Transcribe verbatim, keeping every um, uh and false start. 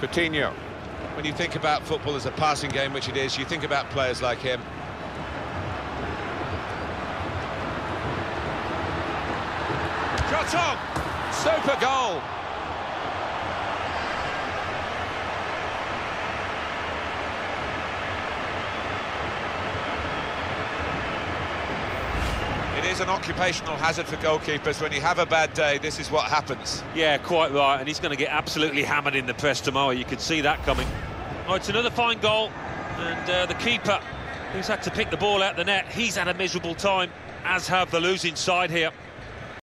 Coutinho. When you think about football as a passing game, which it is, you think about players like him. Shot on! Super goal! It is an occupational hazard for goalkeepers. When you have a bad day, this is what happens. Yeah, quite right, and he's going to get absolutely hammered in the press tomorrow. You can see that coming. Oh, it's another fine goal, and uh, the keeper, who's had to pick the ball out the net, he's had a miserable time, as have the losing side here.